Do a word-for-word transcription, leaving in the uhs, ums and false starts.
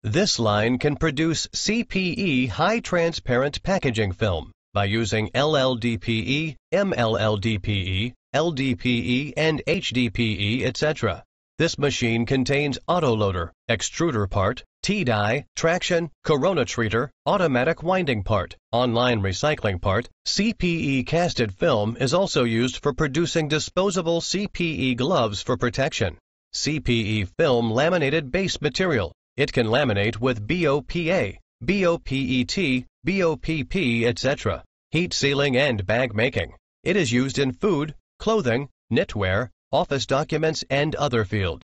This line can produce C P E high transparent packaging film by using L L D P E, M L L D P E, L D P E, and H D P E, et cetera. This machine contains autoloader, extruder part, T-die, traction, corona treater, automatic winding part, online recycling part. C P E casted film is also used for producing disposable C P E gloves for protection. C P E film laminated base material. It can laminate with B O P A, B O P E T, B O P P, et cetera. Heat sealing and bag making. It is used in food, clothing, knitwear, office documents, and other fields.